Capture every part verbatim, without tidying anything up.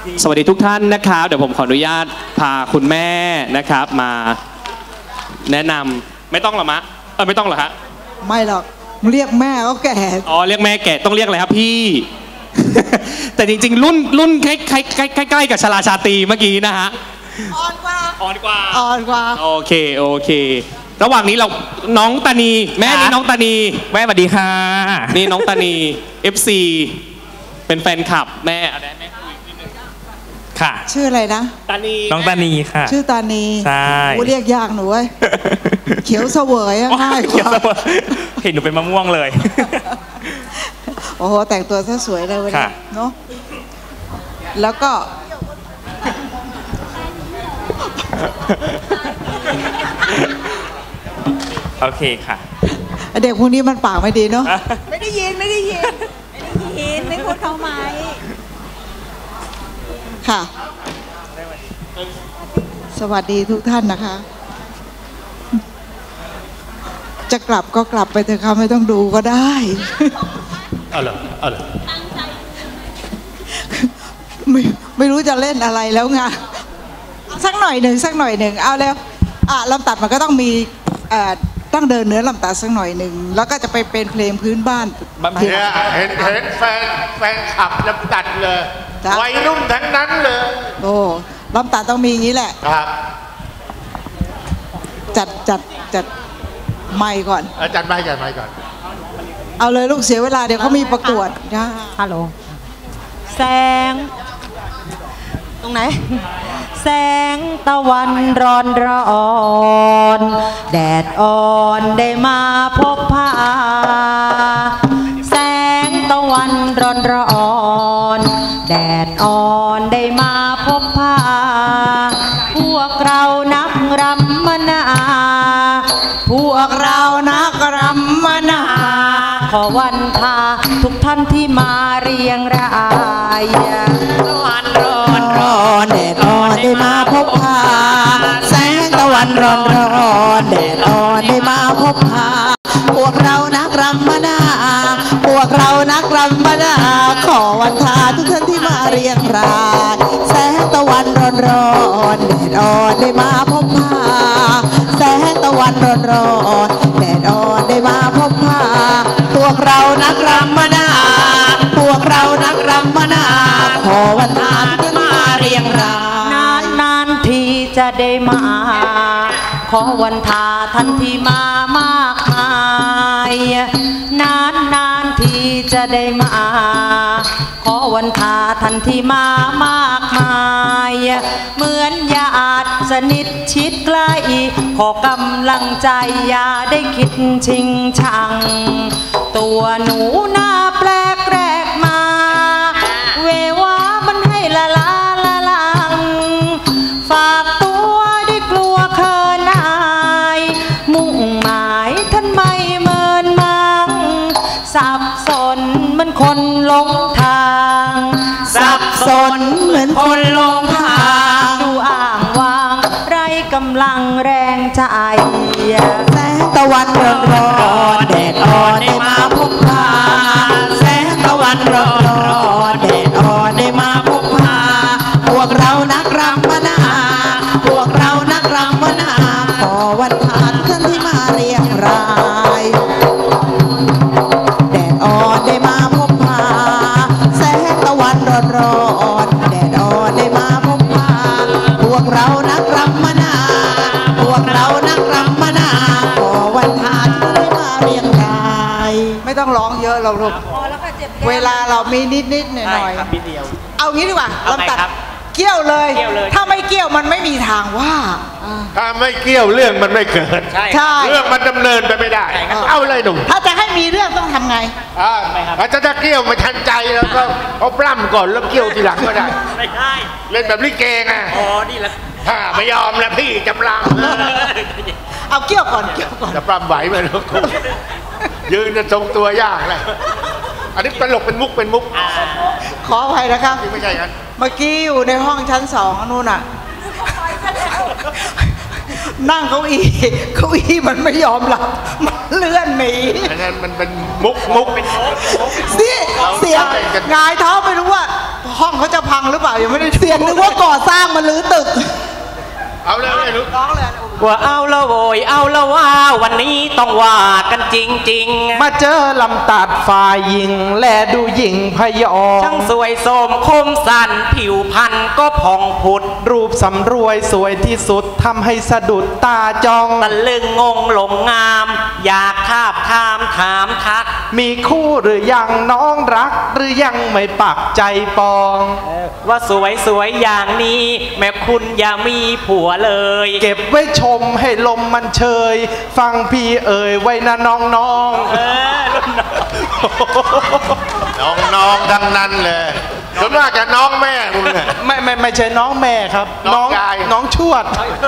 สวัสดีทุกท่านนะครับเดี๋ยวผมขออนุญาตพาคุณแม่นะครับมาแนะนำไม่ต้องหรอมะเออไม่ต้องหรอฮะไม่หรอกเรียกแม่ก็แก่อ๋อเรียกแม่แก่ต้องเรียกอะไรครับพี่ แต่จริงๆรุ่นรุ่นใกล้ใกล้ใกล้ใกล้กับชลาชาตรีเมื่อกี้นะฮะอ่อนกว่าอ่อนกว่าอ่อนกว่าโอเคโอเคระหว่างนี้เราน้องตานีแม่นี่น้องตานีแม่สวัสดีค่ะนี่น้องตานี เอฟ ซี เป็นแฟนคลับแม่อะไรแม่คุยนิดนึงค่ะชื่ออะไรนะตานีน้องตานีค่ะชื่อตานีใช่กูเรียกยากหนูเว้ยเขียวเสวยง่ายกว่าเห็นหนูเป็นมะม่วงเลยโอ้โหแต่งตัวซะสวยเลยวันนี้เนาะแล้วก็โอเคค่ะเด็กพวกนี้มันปากไม่ดีเนาะไม่ได้ยินไม่ได้ยินไม่ได้ยินไม่พูดเขาไหมค่ะสวัสดีทุกท่านนะคะจะกลับก็กลับไปเถอะค่ะไม่ต้องดูก็ได้เอาเหรอเอาเหรอไม่ไม่รู้จะเล่นอะไรแล้วไงสักหน่อยหนึ่งสักหน่อยหนึ่งเอาแล้วอ่ะลำตัดมันก็ต้องมีเอ่อต้องเดินเนื้อลำตัดสักหน่อยหนึ่งแล้วก็จะไปเป็นเพลงพื้นบ้านเนี่ยเห็นเห็นแฟนแฟนขับลำตัดเลยวัยรุ่นทั้งนั้นเลยโอ้ลำตัดต้องมีอย่างนี้แหละครับจัดจัดจัดไมค์ก่อนจัดไมค์จัดไมค์ก่อนเอาเลยลูกเสียเวลาเดี๋ยวเขามีประกวดนะฮัลโหลแสงตรงไหนแสงตะวันร้อนร้อนแดดอ่อนได้มาพบพาแสงตะวันร้อนร้อนแดดอ่อนได้มาพบพาพวกเรานักรำมนาพวกเรานักรำมนาขอวันทาทุกท่านที่มาเรียงรายตะวันร้อนร้อนแดดอ่อนได้มาพบพาแสงตะวันร้อนร้อนแดดอ่อนได้มาพบพาพวกเรานักรำมนาพวกเรานักรำมนาขอวันทาทุกท่านที่มาเรียงรายแสงตะวันร้อนร้อนแดดอ่อนได้มาพบพาแสงตะวันร้อนร้อนแดดอ่อนได้มาพบพาพวกเรานักรำมนาพวกเรานักรำมนาขอวันทาทุกท่านมาเรียงรายนานนานทีจะได้มาขอวันทาท่านที่มามากมายนานนานทีจะได้มาขอวันทาท่านที่มามากมายเหมือนญาติสนิทชิดใกล้ขอกำลังใจอย่าได้คิดชิงชังตัวหนูหน้าแปลกแรกมาเววามันให้ละลาละลังฝากตัวได้กลัวเขินอายมุ่งหมายท่านไม่เมินมังสับสนเหมือนคนหลงทางสับสนเหมือนคนหลงทางดูอ่างวางไร้กำลังแรงใจแสงตะวันร้อนร้อนแดดอ่อนได้มาพบพาแสงตะวันร้อนร้อนแดดอ่อนได้มาพบพาพวกเรานักรำมนาพวกเรานักรำมนาขอวันทาท่านที่มาเรียงรายแดดอ่อนได้มาพบพาแสงตะวันร้อนร้อนแดดอ่อนได้มาพบพาพวกเรานักรำมนาพวกเรานักรำมนาขอวันทาท่านที่มาเรียงรายไม่ต้องร้องเยอะเราลูกเวลาเรามีนิดนิดหน่อยหน่อยเอางี้ดีกว่าลำตัดเกี่ยวเลยถ้าไม่เกี่ยวมันไม่มีทางว่าถ้าไม่เกี่ยวเรื่องมันไม่เกิดใช่เรื่องมันดำเนินไปไม่ได้เอาเลยหนุ่มถ้าจะให้มีเรื่องต้องทำไงถ้าจะจะเกี่ยวมาทันใจแล้วก็เอาปล้ำก่อนแล้วเกี่ยวทีหลังก็ได้ไม่ได้เล่นแบบลิเกไงอ๋อนี่แหละถ้าไม่ยอมแล้วพี่จะปล้ำเอาเกี่ยวก่อนเกี่ยวก่อนจะปล้ำไหวไหมลูกยืนจะทรงตัวยากเลยอันนี้ตลกเป็นมุกเป็นมุกขออภัยนะครับไม่ใช่กันเมื่อกี้อยู่ในห้องชั้นสองนู่นน่ะนั่งเก้าอี้เก้าอี้มันไม่ยอมหลับมันเลื่อนหนีอันนั้นมันเป็นมุกมุกเป็นมุกนี่เสียงงายเท้าไม่รู้ว่าพห้องเขาจะพังหรือเปล่ายังไม่ได้เสียงนึกว่าก่อสร้างมาลื้อตึกเอาเลยเลยลูกร้องเลยว่าเอาละโวยเอาละว่าวันนี้ต้องว่ากันจริงๆมาเจอลำตัดฝ่ายหญิงแลดูหญิงพยองช่างสวยโสมคมสันผิวพรรณก็ผ่องผุดรูปสำรวยสวยที่สุดทำให้สะดุดตาจองตะลึงงงหลงงาม อยากทาบทามถามทักมีคู่หรือยังน้องรัก หรือยังไม่ปักใจปองว่าสวยสวยอย่างนี้ แม่คุณอย่ามีผัวเลยเก็บไว้ชมให้ลมมันเชย ฟังพี่เอ่ยไว้นะน้องน้องเออรุ่นน้องน้องๆทั้งนั้นเลยส่วนมากจะน้องแม่คุณเนี่ยไม่ไม่ไม่ใช่น้องแม่ครับน้องยายน้องชวด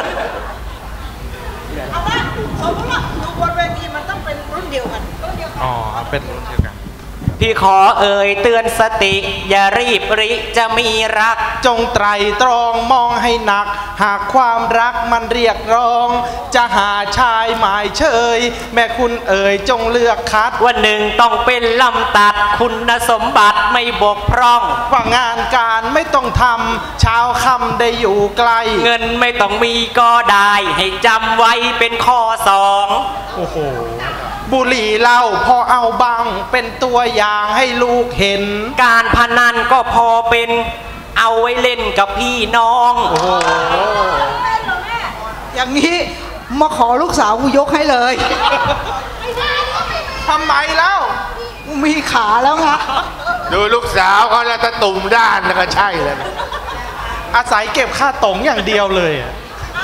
เอาว่าสมมติว่าดูบนเวทีมันต้องเป็นรุ่นเดียวกันรุ่นเดียวกันอ๋อเป็นรุ่นเดียวกันพี่ขอเอ่ยเตือนสติ อย่ารีบริจะมีรักจงไตรตรองมองให้หนัก หากความรักมันเรียกร้อง จะหาชายหมายเชย แม่คุณเอ่ยจงเลือกคัดว่าหนึ่งต้องเป็นลำตัดคุณสมบัติไม่บกพร่องว่างานการไม่ต้องทำเช้าค่ำได้อยู่ไกลเงินไม่ต้องมีก็ได้ ให้จำไว้เป็นข้อสองโอ้โห บุหรี่เหล้าพอเอาบังเป็นตัวอย่างให้ลูกเห็นการพนันก็พอเป็นเอาไว้เล่นกับพี่น้องโอ้โหอย่างนี้มาขอลูกสาวกูยกให้เลยทำไมแล้วกูมีขาแล้วไงดูลูกสาวเขาแล้วถ้าตุ่มด้านแล้วก็ใช่เลยนะอาศัยเก็บค่าตงอย่างเดียวเลยอะ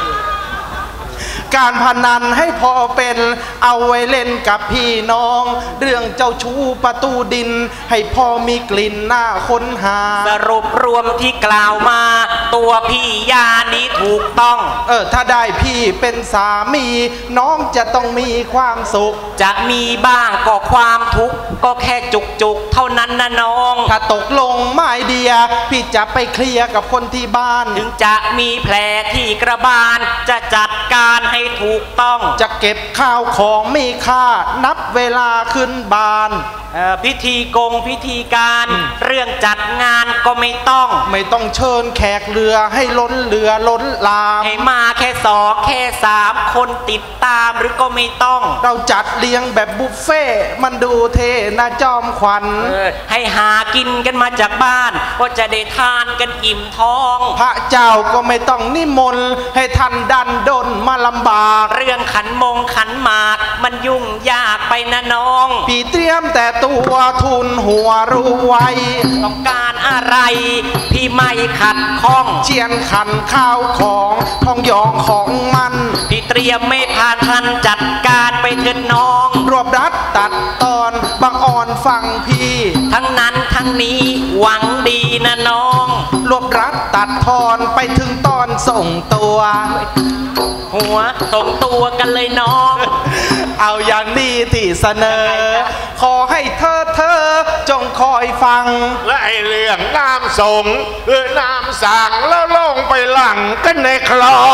การพนันให้พอเป็นเอาไว้เล่นกับพี่น้อง เรื่องเจ้าชู้ประตูดิน ให้พอมีกลิ่นหน้าค้นหาสรุปรวมที่กล่าวมา ตัวพี่ยานี้ถูกต้องเออถ้าได้พี่เป็นสามี น้องจะต้องมีความสุขจะมีบ้างก็ความทุกข์ก็แค่จุกจุกๆเท่านั้นนะน้องถ้าตกลงไม่เดีย พี่จะไปเคลียร์กับคนที่บ้านถึงจะมีแผลที่กระบาล จะจัดการให้ถูกต้องจะเก็บข้าวของมีค่านับเวลาขึ้นบานเอ่อพิธีกงพิธีการ เรื่องจัดงานก็ไม่ต้องไม่ต้องเชิญแขกเรือให้ล้นเรือล้นลามให้มาแค่สองแค่สามคนติดตามหรือก็ไม่ต้องเราจัดเลี้ยงแบบบุฟเฟ่ต์มันดูเท่นะจอมขวัญเออให้หากินกันมาจากบ้าน ก็จะได้ทานกันอิ่มท้องพระเจ้าก็ไม่ต้องนิมนต์ให้ท่านดันดนมาลำบากเรื่องขันมงขันหมากมันยุ่งยากไปนะน้องพี่เตรียมแต่ตัวทุนหัวรู้ไว้ต้องการอะไร พี่ไม่ขัดข้องเชียนขันข้าวของทองหยองของมันพี่เตรียมไม่พาทันจัดการไปเถิดน้องรวบรัดตัดตอนบางอ่อนฟังพี่ทั้งนั้นทั้งนี้หวังดีนะน้องรวบรัดตัดทอนไปถึงตอนส่งตัวหัวส่งตัวกันเลยน้องเอาอย่างนี้ที่เสนอ ขอให้เธอเธอจงคอยฟังและไอ้เรื่องน้ำส่งเออน้ำสั่งแล้วลงไปหลังกันในคลอง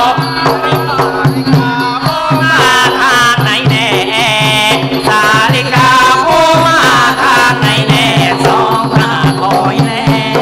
มาทางไหนแน่สาลิกาโอมาทางไหนแน่สองพระคอยแน่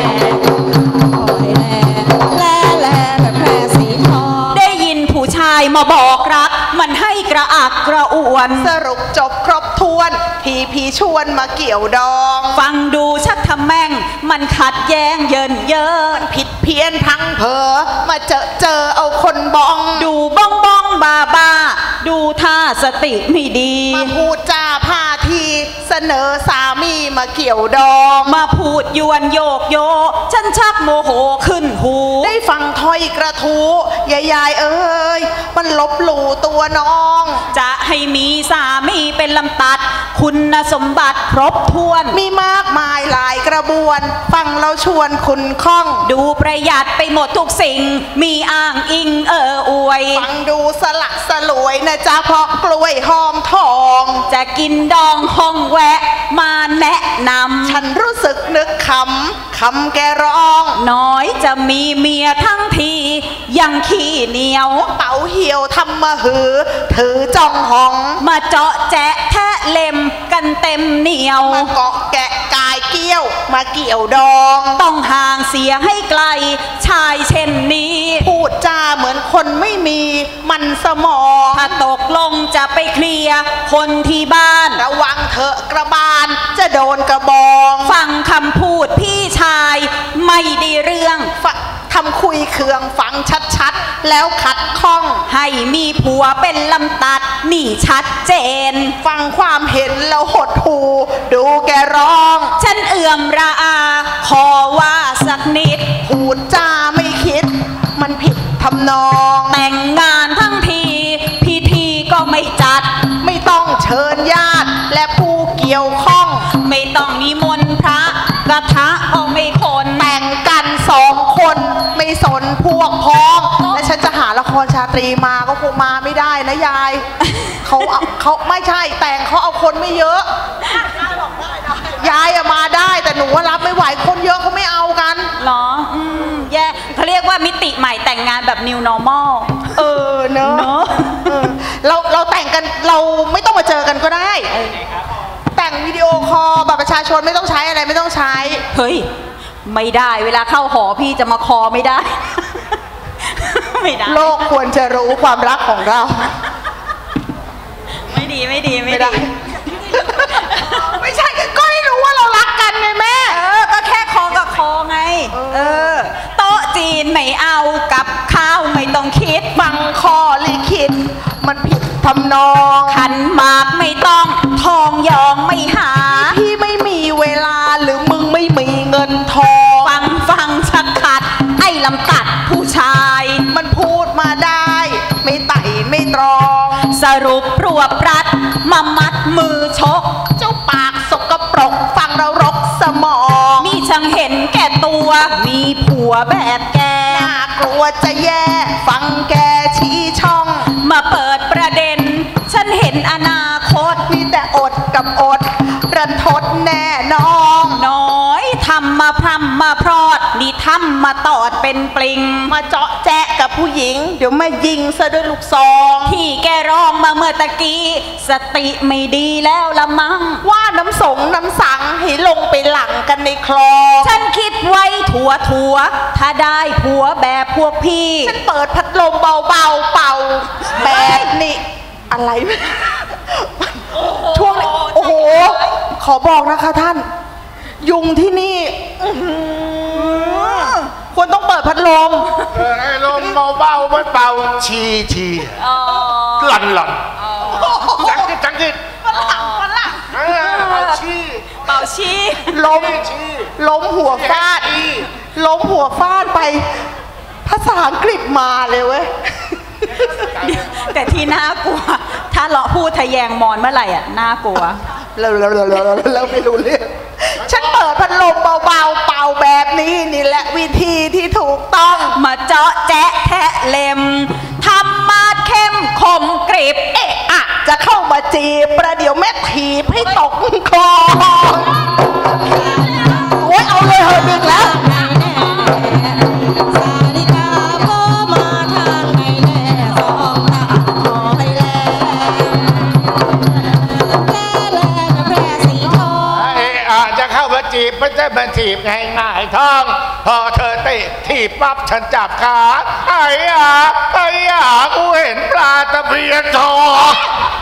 ได้ยินผู้ชายมาบอกรัก มันให้กระอักกระอ่วนสรุปจบครบถ้วน พี่พี่ชวนมาเกี่ยวดองฟังดูชักทำแม่ง มันขัดแย้งเยินเยินผิดเพี้ยนพังเพอมาเจอเจอเอาคนบองดูบ้องบ้องบาบา ดูท่าสติไม่ดีมาพูดจาพาทีเสนอสามีมาเกี่ยวดองมาพูดยวนโยกโย ฉันชักโมโหขึ้นหูได้ฟังถ้อยกระทูยายายเอ้ยมันลบหลู่ตัวน้องจะให้มีสามีเป็นลำตัด คุณสมบัติครบถ้วนมีมากมายหลายกระบวน ฟังเราชวนคุณคล่องดูประหยัดไปหมดทุกสิ่ง มีอ้างอิงเอออวยฟังดูสลักสลวยนะจ๊ะเพราะกล้วยหอมทองจะกินดองห้องแวะ มาแนะนำฉันรู้สึกนึกคำคำแกร้องน้อยจะมีเมียทั้งที ยังขี้เหนียวเป๋าเหี่ยวทำมาหือ ถือจ้องห้องมาเจาะแจะแทะเล็มกันเต็มเหนียวมาเกาะแกะกายเกี้กี้ยวมาเกี่ยวดองต้องห่างเสียให้ไกลชายเช่นนี้พูดจาเหมือนคนไม่มีมันสมองถ้าตกลงจะไปเคลียร์คนที่บ้านระวังเถอะกระบาลจะโดนกระบองฟังคำพูดพี่ชายไม่ได้เรื่องฟะทำคุยเคืองฟังชัดๆแล้วขัดข้องให้มีผัวเป็นลำตัดนี่ชัดเจนฟังความเห็นแล้วหดหูดูแกร้องฉันเอื่อมระอาขอว่าสักนิดพูดจาไม่คิดมันผิดทำนองแต่งงานทั้งทีพิธีก็ไม่จัดไม่ต้องเชิญญาติและผู้เกี่ยวข้องไม่ต้องนิมนต์พระกระทะก็ไม่คนแต่งกันสองคนไม่สนพวกพ้อง และฉันจะหาละครชาตรีมาก็คงมาไม่ได้นะยาย เขาเอาเขาไม่ใช่แต่งเขาเอาคนไม่เยอะ ยายอะมาได้แต่หนูว่ารับไม่ไหวคนเยอะเขาไม่เอากันเหรออืมแย่เขาเรียกว่ามิติใหม่แต่งงานแบบ new normal เออเนอะเนอะเออเราเราแต่งกันเราไม่ต้องมาเจอกันก็ได้ แต่งวิดีโอคอลบัตรประชาชนไม่ต้องใช้อะไรไม่ต้องใช้เฮ้ยไม่ได้เวลาเข้าหอพี่จะมาคอไม่ได้ ไม่ได้โลกควรจะรู้ความรักของเราไม่ดีไม่ดีไม่ไม่ได้ดีไม่ใช่ก็ให้รู้ว่าเรารักกันไงแม่เออก็แค่คอกับคอไง เออโต๊ะจีนไม่เอากับข้าวไม่ต้องคิดฟังคอลิขิตมันผิดทำนองขันหมากไม่ต้องทองยองไม่หาพี่ไม่มีเวลาหรือมึงไม่มีเงินทองฟังฟังชักขัดไอ้ลำตัดผู้ชายมันพูดมาได้ ไม่ไต่ไม่ตรองสรุปรวบรัดมามัดมือชกเจ้าปากสกปรกฟังเรารกสมองมีช่างเห็นแก่ตัวมีผัวแบบแกน่ากลัวจะแย่ฟังแกชี้ช่องมาเปิดประเด็น ฉันเห็นอนาคตมีแต่อดกับอดรันทดแน่นองน้อยทำมาพรำมาพรอดนี่ทำมาตอดเป็นปลิงมาเจาะแจ๊ะกับผู้หญิง เดี๋ยวมายิงซะด้วยลูกซองที่แกร้องมาเมื่อตะกี้สติไม่ดีแล้วละมั้งว่าน้ำสงน้ำสังให้ลงไปหลังกันในคลองฉันคิดไว้ถั่วถั่วถ้าได้ผัวแบบพวกพี่ฉันเปิดพัดลมเบาๆเป่าแบบนี้อะไร ช่วงนี้โอ้โห ขอบอกนะคะท่าน ยุงที่นี่อื้อหือควรต้องเปิดพัดลมเออไอ้ลมเบาๆมันเป่าชีชีหลันหลันจังกิจังกิมันหลังมันหลังเออเป่าชีเป่าชี้ล้มชีล้มหัวฟาด ล้มหัวฟาดไปภาษาอังกฤษมาเลยเว้ยแต่ที่น่ากลัว ถ้าเลาะพูดทะแยงมอนเมื่อไหร่อ่ะน่ากลัวแล้วแล้วแล้วแล้วแล้วไม่รู้เรื่องฉันเปิดพัดลมเบาๆเป่าแบบนี้นี่แหละวิธีที่ถูกต้องมาเจาะแจ๊ะแทะเล็มทำมาเข้มคมกริบเอ๊ะอะจะเข้ามาจีบประเดี๋ยวแม่ถีบให้ตกคลองโอ้ยเอาเลยเหอะดึกแล้วจะเข้ามาจีบไม่ใช่มาจีบง่ายง่ายๆท้อง พอเธอเตะถีบปั๊บฉันจับขาไอ้ยาไอ้ยากูเห็นปลาตะเพียนทอง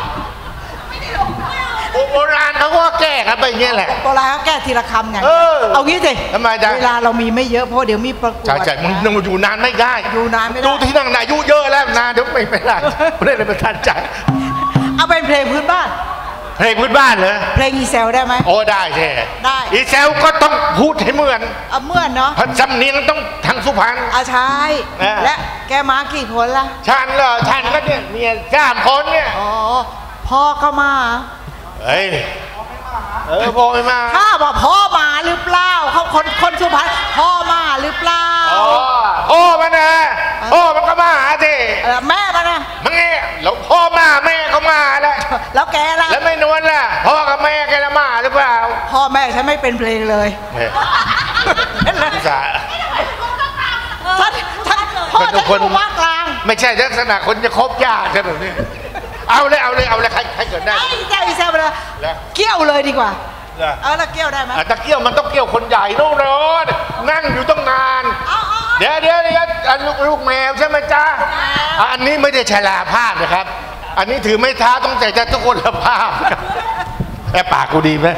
โบราณเขาก็แก้กันไปอย่างเงี้ยแหละโบราณเขาแก้ทีละคำไงเออเอางี้สิทำไมจ๊ะเวลาเรามีไม่เยอะเพราะเดี๋ยวมีประกวดใช่ใช่มึงมึงอยู่นานไม่ได้อยู่นานไม่ได้ดูที่นั่งอายุเยอะแล้วนานเดี๋ยวไม่เป็นไรไม่ได้เลยเป็นทันใจเอาเป็นเพลงพื้นบ้านเพลงพื้นบ้านเหรอเพลงอีเซลได้ไหมโอ้ได้ใช่ได้อีเซลก็ต้องพูดให้เหมือนเอาเมื่อนเนาะพันสำเนียงต้องทางสุพรรณอาใช้เออและแกมากี่คนล่ะฉันเหรอฉันก็เนี่ยเมียสามคนเนี่ยอ๋อพ่อก็มาเฮ้ยเออพ่อไม่มาถ้าบอกพ่อมาหรือเปล่าเขาคนคนสุพรรณพ่อมาหรือเปล่าอ๋อพ่อมันนะพ่อมันก็มาสิเออแม่มันนะมึงไงแล้วพ่อมาแม่ก็มาแล้วแล้วแกล่ะแล้วไม่นวลล่ะพ่อกับแม่แกละมาหรือเปล่าพ่อแม่ฉันไม่เป็นเพลงเลยเฮ้ยอุตส่าห์ฉันฉันพ่อฉันอยู่ภาคกลางไม่ใช่ลักษณะคนจะคบยากใช่แบบนี้เอาเลยเอาเลยเอาเลยใครใครเกิดได้ไอ้เจ้าอีเซลไปเลยแล้วเกี่ยวเลยดีกว่าเออแล้วเกี่ยวได้ไหมตะเกียวมันต้องเกี่ยวคนใหญ่นู่นเลยนั่งอยู่ต้องนานเดี๋ยวเดี๋ยวเดี๋ยวลูกลูกแมวใช่ไหมจ๊ะอันนี้ไม่ได้ชราภาพนะครับอันนี้ถือไม่ท้าต้องแต่จะทุกคนละภาพแอบปากกูดีไหม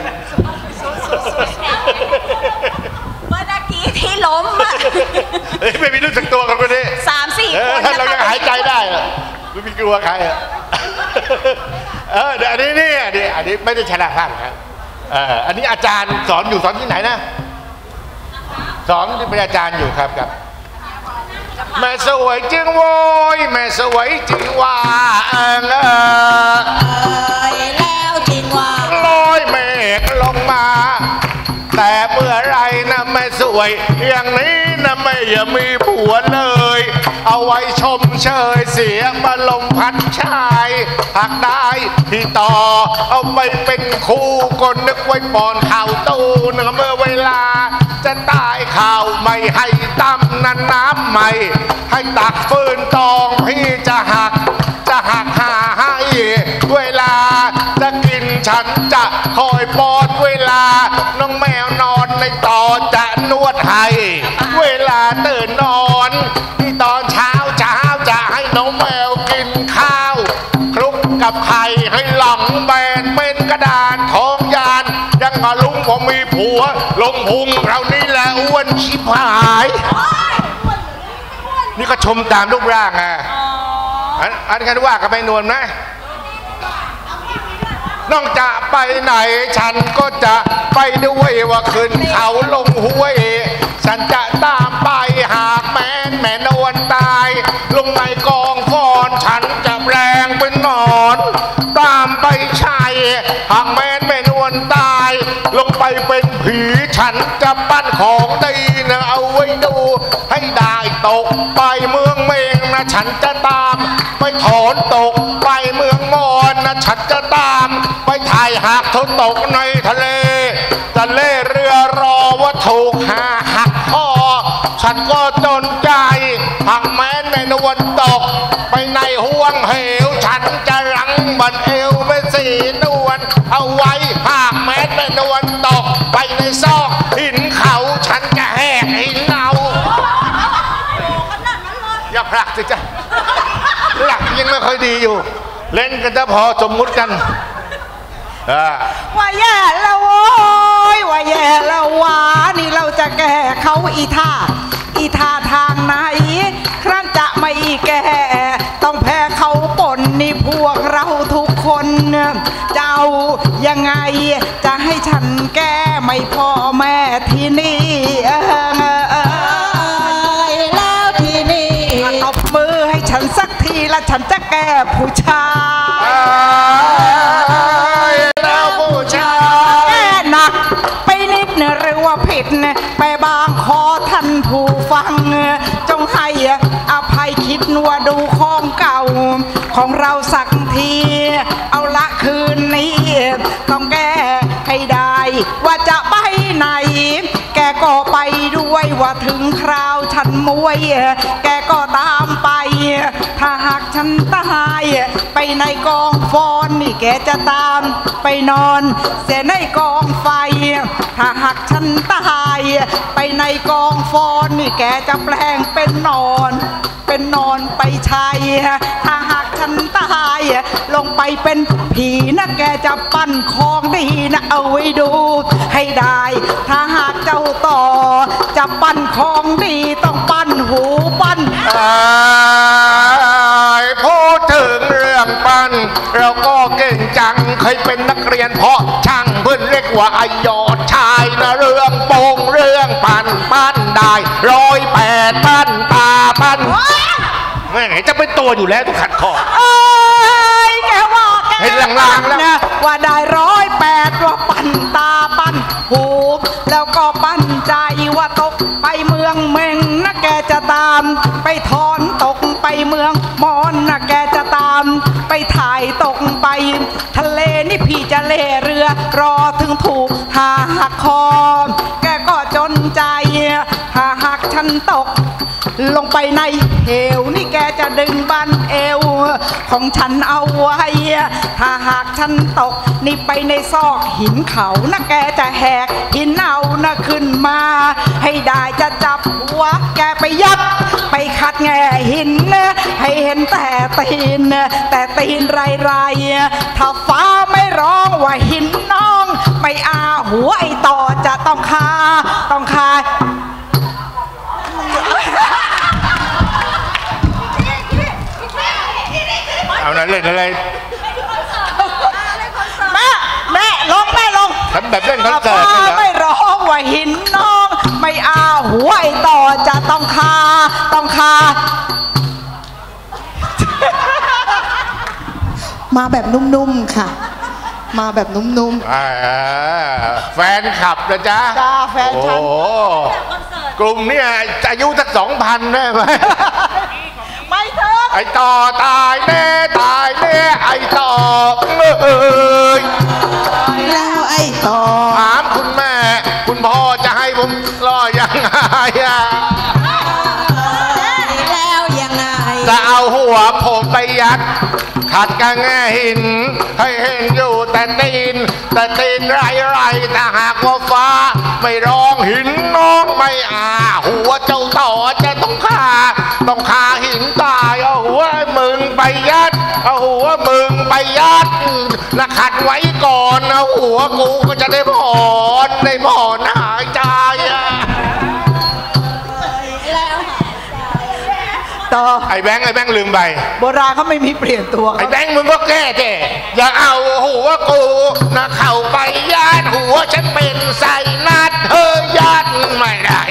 เมื่อกี้ที่ล้มอะเฮ้ยไม่มีรู้สึกตัวกันคนนี้สามสี่คนถ้าเรายังหายใจได้ไม่มีกลัวใครอ่ะเออเดี๋ยวอันนี้นี่อันนี้อันนี้ไม่ได้ชราภาพครับเอออันนี้อาจารย์สอนอยู่สอนที่ไหนนะสอนที่เป็นอาจารย์อยู่ครับครับแม่สวยจึงโวยแม่สวยจึงว่าเออแล้วจริงว่าลอยเมฆลงมาแต่เมื่อไรนะแม่สวยอย่างนี้นะไม่อย่ามีผัวเลยเอาไว้ชมเชยเสียมาลมพัดชายหากได้ที่ต่อเอาไปเป็นคู่คนนึกไว้ปอนข่าวตู้นะเมื่อเวลาจะตายข่าวไม่ให้ตั้มนั้นน้ำใหม่ให้ตักฟืนตองพี่จะหักจะหักหาให้เวลาจะกินฉันจะคอยปอนเวลาน้องแมวนอนในต่อจะนวดให้เวลาตื่นนอนที่ตอนเช้าเช้าจะให้น้องแมวกินข้าวคลุกกับไข่ให้หลังแบนเป็นกระดานทองยานยังมาลุงผมมีผัวลงพุงเรานี่แหละอ้วนชิบหายนี่ก็ชมตามรูปร่างอ่ะอันอันกันว่ากับไม่นวลนะน้องจะไปไหนฉันก็จะไปด้วยว่าขึ้นเขาลงห้วยฉันจะตามไปหากแม้นแม่นวลตายลงในกองฟอนฉันจะแรงเป็นนอนตามไปชายหากแม้นแม่นวลตายลงไปเป็นผีฉันจะปั้นของดีนะเอาไว้ดูให้ได้ตกไปเมืองเมงนะฉันจะตามไปถอนตกไปเมืองมอนนะฉันจะตามไปถ่ายหากเธอตกในทะเลทะเลเรือรอว่าถูกหาหักคอฉันก็จนใจหากแม้นในนวลตกไปในห่วงเหวฉันจะรั้งบันเอวเป็นสีนวลเอาไว้หากแม้นในนวลตกไปในซอกหินเขาฉันจะแหกหินเอาอย่าผลักสิจ้ะหลักยังไม่ค่อยดีอยู่เล่นกันจะพอสมมุติกันว่าแย่แล้วโว้ยว่าแย่แล้ววานี่เราจะแก้เขาอีท่าอีท่าทางไหนครั้นจะไม่แก้ต้องแพ้เขาปนนี่พวกเราทุกคนจะเอายังไงจะให้ฉันแก้ไม่พ่อแม่ที่นี่แล้วที่นี่ตบมือให้ฉันสักทีละฉันจะแก้ผู้ชายแก้หนักไปนิดหรือว่าผิดไปบางขอท่านผู้ฟังจงให้อภัยคิดว่าดูของเก่าของเราสักทีเอาละคืนนี้ต้องแก้ให้ได้ว่าจะไปไหนแกก็ไปด้วยว่าถึงคราวฉันมวยแกก็ตามไปถ้าหากฉันตายไปในกองฟอนนี่แกจะตามไปนอนเสียในกองไฟถ้าหากฉันตายไปในกองฟอนนี่แกจะแปลงเป็นนอนเป็นนอนไปชายถ้าหากฉันตายลงไปเป็นผีนะแกจะปั้นของดีนะเอาไว้ดูให้ได้ถ้าหากเจ้าต่อจะปั้นของดีต้องปั้นหูปั้นพูดถึงเรื่องปั้นเราก็เก่งจังเคยเป็นนักเรียนเพาะช่างเพื่อนเรียกว่าไอยอดชายนะเรื่องโป่งเรื่องปั้นปั้นได้ร้อยแปดปั้นตาปั้นแม่งจะเป็นตัวอยู่แล้วต้องขัดคอเอ้ยแกว่าแกเห็นลางๆแล้วว่าได้ร้อยแปดว่าปั้นตาปั้นหูแล้วก็ปั้นใจว่าตกไปเมืองเมงนะแกจะตามไปถอนตกไปเมืองมอนนะแกจะตามไปถ่ายตกไปทะเลนี่พี่จะเล่เรือรอถึงถูกหาหักคอแกก็จนใจหาหักฉันตกลงไปในเหวนี่แกจะดึงบันเอวของฉันเอาไว้ถ้าหากฉันตกนี่ไปในซอกหินเขานะแกจะแหกหินเอานะขึ้นมาให้ได้จะจับหัวแกไปยัดไปขัดแง่หินให้เห็นแต่ตีนแต่ตีนไรไรถ้าฟ้าไม่ร้องว่าหินน้องไม่อาหัวไอต่อจะต้องคาต้องคาเอานะเล่นอะไรแม่แม่ลงแม่ลงทำแบบเล่นคอนเสิร์ตฟ้าเลยเหรอไม่ร้องว่าหินน้องไม่อาหัวไอต่อจะต้องคาต้องคามาแบบนุ่มๆค่ะ มาแบบนุ่มอ่าแฟนคลับนะจ๊ะจ้าแฟนฉันโอ้โหกลุ่มเนี่ยอายุสักสองพันได้ไหมไม่เถอะไอต่อตายแน่ตายแน่ไอต่อเอ้ยๆ แล้วไอ้ต่อถามคุณแม่ คุณพ่อจะให้ผมรอยังไงอะแล้วยังไงจะเอาหัวผมไปยัด ขัดกันแง่หิน ให้เห็นอยู่แต่ตีน แต่ตีนไรไรถ้าหากว่าฟ้า ไม่ร้องหินน้องไม่อาหัวเจ้าต่อจะต้องคาต้องคาหินตายเอาหัวมึงไปยัดเอาหัวมึงไปยัดและขัดไว้ก่อนเอาหัวกูก็จะได้ผ่อนได้ผ่อนหายใจอะต่อไอ้แบงค์ไอ้แบงค์ลืมไปโบราณเขาไม่มีเปลี่ยนตัวไอ้แบงค์มึงก็แก้เจ้อย่าเอาหัวกูนะเข้าไปยัดหัวฉันเป็นใส่นัดเธอยัดไม่ได้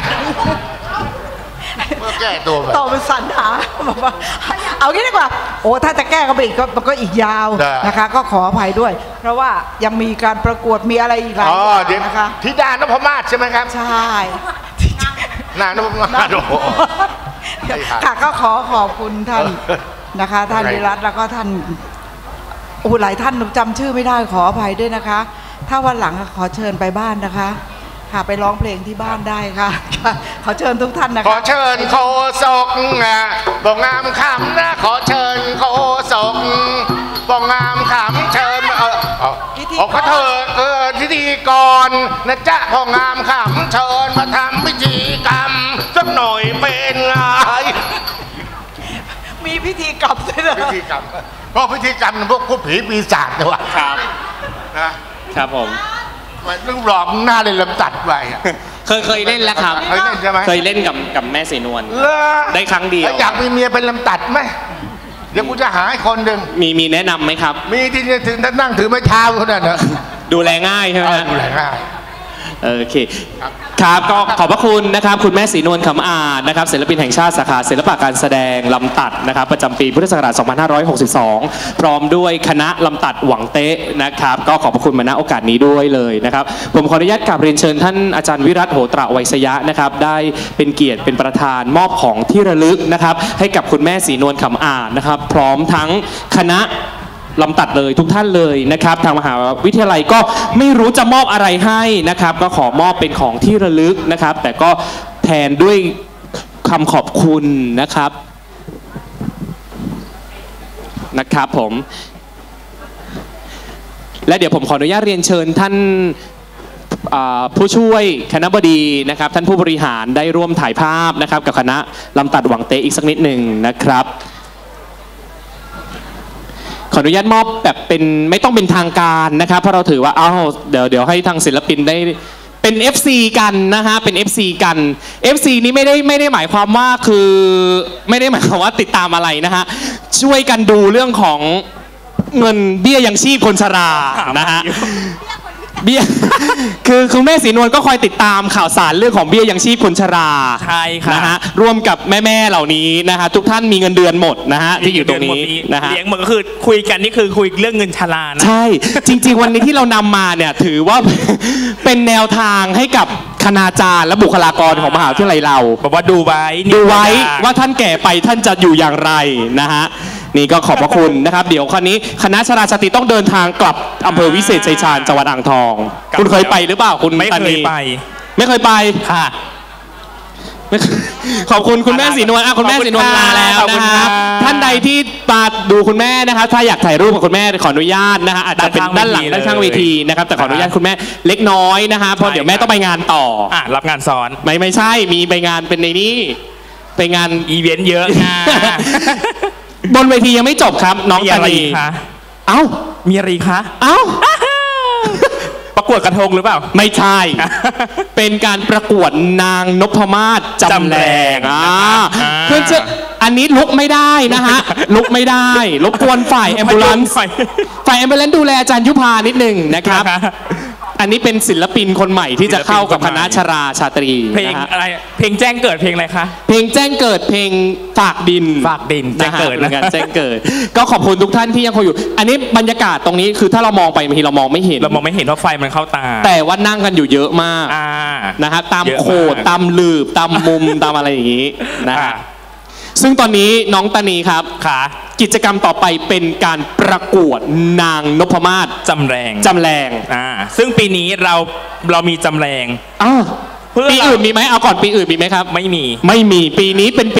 เมื่อแก้ตัวไปต่อเป็นสรรหาบอกว่าเอางี้ดีกว่าโอ้ถ้าจะแก้ก็ไปอีกก็มันก็อีกยาวนะคะ ก็ขออภัยด้วย เพราะว่ายังมีการประกวดมีอะไรอีกหลายอ๋ออย่างเดี๋ยวนะคะธิดานพมาศใช่ไหมครับใช่นานพมาศโอ้โหค่ะก็ขอขอบคุณท่านนะคะ ท่านยังไงวิรัตแล้วก็ท่านโอ้หลายท่านจำชื่อไม่ได้ขออภัยด้วยนะคะ ถ้าวันหลังขอเชิญไปบ้านนะคะ ค่ะไปร้องเพลงที่บ้านได้ค่ะค่ะขอเชิญทุกท่านนะขอคะเชิญโคศกบอกงามคำนะขอเชิญโคศกบอกงามคำเชิญเออเออขอเขาเธอเกิดพิธีกรนะจ๊ะพองามคำเชิญมาทำพิธีกรรมสักหน่อยเป็นไงมีพิธีกรรมด้วยนะพิธีกรรมเพราะพิธีกรรมพวกผู้ผีปีศาจเนี่ยว่ะครับนะครับผมมันต้องหลอกหน้าเลยลำตัดไปอะเคยเคยเล่นแล้วครับเคยเล่นใช่ไหมเคยเล่นกับกับแม่สีนวลเลิกได้ครั้งเดียวแล้วอยากมีเมียเป็นลำตัดไหมเดี๋ยวกูจะหาให้คนหนึ่งมีมีแนะนำไหมครับมีที่จะถึงท่านนั่งถือไม้เท้าคนนั้นนะดูแลง่ายใช่ไหมฮะดูแลง่ายโอเคครับก็ขอบพระคุณนะครับคุณแม่ศรีนวลขำอาจนะครับศิลปินแห่งชาติสาขาศิลปะการแสดงลำตัดนะครับประจำปีพุทธศักราช สองพันห้าร้อยหกสิบสอง พร้อมด้วยคณะลำตัดหวังเต๊ะนะครับก็ขอบพระคุณมาณโอกาสนี้ด้วยเลยนะครับผมขออนุญาตกราบเรียนเชิญท่านอาจารย์วิรัตโหตระไวยสยะนะครับได้เป็นเกียรติเป็นประธานมอบของที่ระลึกนะครับให้กับคุณแม่ศรีนวลขำอาจนะครับพร้อมทั้งคณะลำตัดเลยทุกท่านเลยนะครับทางมหาวิทยาลัยก็ไม่รู้จะมอบอะไรให้นะครับก็ขอมอบเป็นของที่ระลึกนะครับแต่ก็แทนด้วยคำขอบคุณนะครับนะครับผมและเดี๋ยวผมขออนุญาตเรียนเชิญท่านผู้ช่วยคณบดีนะครับท่านผู้บริหารได้ร่วมถ่ายภาพนะครับกับคณะลำตัดหวังเตอีกสักนิดหนึ่งนะครับขออนุญาตมอบแบบเป็นไม่ต้องเป็นทางการนะครับเพราะเราถือว่าอ้าวเดี๋ยวเดี๋ยวให้ทางศิลปินได้เป็น เอฟ ซี กันนะฮะเป็น เอฟ ซี กัน เอฟ ซี นี้ไม่ได้ไม่ได้หมายความว่าคือไม่ได้หมายความว่าติดตามอะไรนะฮะช่วยกันดูเรื่องของเงินเบี้ยยังชีพคนชรานะฮะเบี้ยคือคุณแม่ศรีนวลก็คอยติดตามข่าวสารเรื่องของเบี้ยยังชีพคนชราใช่ค่ะนะฮะร่วมกับแม่ๆเหล่านี้นะฮะทุกท่านมีเงินเดือนหมดนะฮะที่อยู่ตรงนี้นะฮะเลี้ยงมันก็คือคุยกันนี่คือคุยเรื่องเงินชรานะใช่จริงๆวันนี้ที่เรานำมาเนี่ยถือว่าเป็นแนวทางให้กับคณาจารย์และบุคลากรของมหาวิทยาลัยเราบอกว่าดูไว้ดูไว้ว่าท่านแก่ไปท่านจะอยู่อย่างไรนะฮะนี่ก็ขอบพระคุณนะครับเดี๋ยวคราวนี้คณะชราชาตรีต้องเดินทางกลับอำเภอวิเศษชัยชาญจังหวัดอ่างทองคุณเคยไปหรือเปล่าคุณไม่เคยไปไม่เคยไปค่ะขอบคุณคุณแม่ศรีนวลอ่ะคุณแม่ศรีนวลลาแล้วขอบคุนะณครับค่ะท่านใดที่มาดูคุณแม่นะครับถ้าอยากถ่ายรูปกับคุณแม่ขออนุญาตนะฮะอาจจะเป็นด้านหลังด้านข้างเวทีนะครับแต่ขออนุญาตคุณแม่เล็กน้อยนะฮะเพราะเดี๋ยวแม่ต้องไปงานต่ออ่ะรับงานซ้อนไม่ไม่ใช่มีไปงานเป็นในนี้ไปงานอีเวนต์เยอะนะบนเวทียังไม่จบครับน้องมีตาอะไรนีอีกคะเอ้ามีอะไรอีกคะเอ้าประกวดกระทงหรือเปล่าไม่ใช่ เป็นการประกวดนางนพมาศจำแรงอ่าอ่าเพื่อจะอันนี้ลุกไม่ได้นะฮะ ลุกไม่ได้รบกวนฝ่ายแอมบูเลนซ์ฝ่ายฝ่ายแอมบูเลนซ์ดูแลอาจารย์ยุพานิดหนึ่งนะครับ อันนี้เป็นศิลปินคนใหม่ที่จะเข้ากับคณะชราชาตรีเพลงนะฮะอะไรเพลงแจ้งเกิดเพลงอะไรคะเพลงแจ้งเกิดเพลงฝากดินฝากดินแจ้งเกิดนะนะฮะแจ้งเกิด ก็ขอบคุณทุกท่านที่ยังคงอยู่ อันนี้บรรยากาศตรงนี้คือถ้าเรามองไปบางทีเรามองไม่เห็นเรามองไม่เห็นเพราะไฟมันเข้าตาแต่ว่านั่งกันอยู่เยอะมากอ่านะฮะตามเยอะมากโขดตามลืบตามมุม ตามอะไรอย่างนี้นะอ่าฮะซึ่งตอนนี้น้องตานีครับขากิจกรรมต่อไปเป็นการประกวดนางนพมาศจำแรงจำแรงอ่าซึ่งปีนี้เราเรามีจำแรงอ้าวเพื่อปีอื่นมีไหมเอาก่อนปีอื่นมีไหมครับไม่มีไม่มีปีนี้เป็น